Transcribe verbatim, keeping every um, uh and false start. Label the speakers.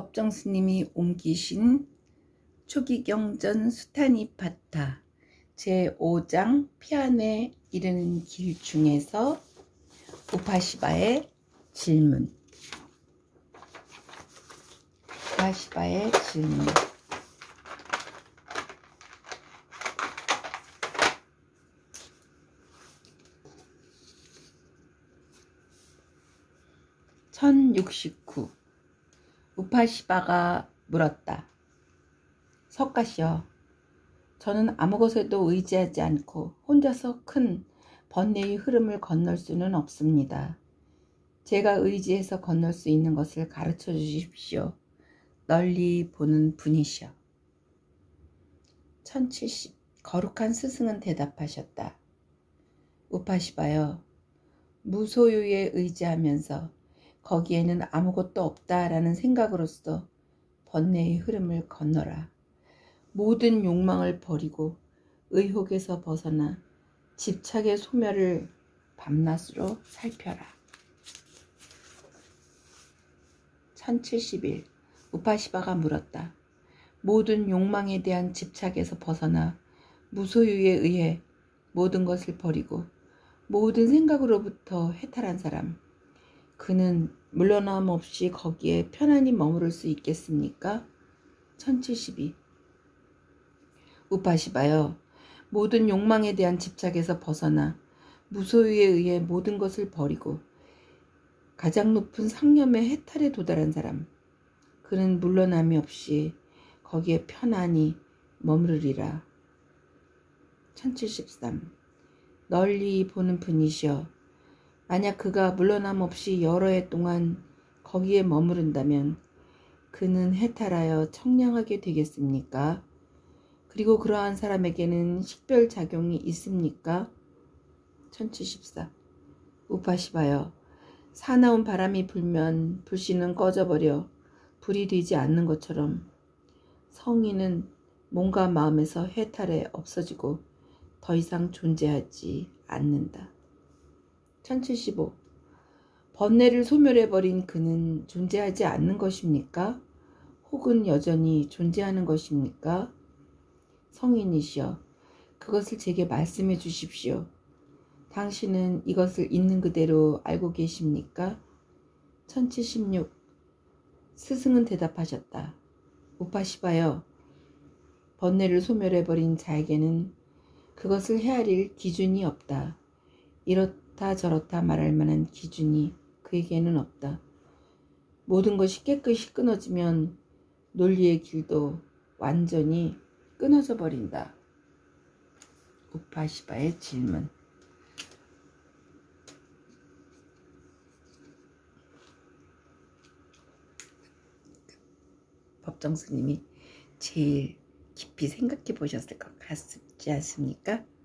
Speaker 1: 법정 스님이 옮기신 초기경전 수타니파타 제오 장 피안에 이르는 길 중에서 우파시바의 질문. 우파시바의 질문. 천육십구. 우파시바가 물었다. 석가시여, 저는 아무것에도 의지하지 않고 혼자서 큰 번뇌의 흐름을 건널 수는 없습니다. 제가 의지해서 건널 수 있는 것을 가르쳐 주십시오. 널리 보는 분이시여. 천칠십. 거룩한 스승은 대답하셨다. 우파시바여, 무소유에 의지하면서 거기에는 아무것도 없다라는 생각으로서 번뇌의 흐름을 건너라. 모든 욕망을 버리고 의혹에서 벗어나 집착의 소멸을 밤낮으로 살펴라. 천칠십일. 우파시바가 물었다. 모든 욕망에 대한 집착에서 벗어나 무소유에 의해 모든 것을 버리고 모든 생각으로부터 해탈한 사람, 그는 물러남 없이 거기에 편안히 머무를 수 있겠습니까? 천칠십이. 우파시바여, 모든 욕망에 대한 집착에서 벗어나 무소유에 의해 모든 것을 버리고 가장 높은 상념의 해탈에 도달한 사람, 그는 물러남이 없이 거기에 편안히 머무르리라. 천칠십삼. 널리 보는 분이시여, 만약 그가 물러남 없이 여러 해 동안 거기에 머무른다면 그는 해탈하여 청량하게 되겠습니까? 그리고 그러한 사람에게는 식별작용이 있습니까? 천칠십사. 우파시바여, 사나운 바람이 불면 불씨는 꺼져버려 불이 되지 않는 것처럼 성인은 몸과 마음에서 해탈해 없어지고 더 이상 존재하지 않는다. 천칠십오. 번뇌를 소멸해버린 그는 존재하지 않는 것입니까? 혹은 여전히 존재하는 것입니까? 성인이시여, 그것을 제게 말씀해 주십시오. 당신은 이것을 있는 그대로 알고 계십니까? 천칠십육. 스승은 대답하셨다. 우파시바여, 번뇌를 소멸해버린 자에게는 그것을 헤아릴 기준이 없다. 이렇다 저렇다 말할 만한 기준이 그에게는 없다. 모든 것이 깨끗이 끊어지면 논리의 길도 완전히 끊어져 버린다. 우파시바의 질문. 법정 스님이 제일 깊이 생각해 보셨을 것 같지 않습니까?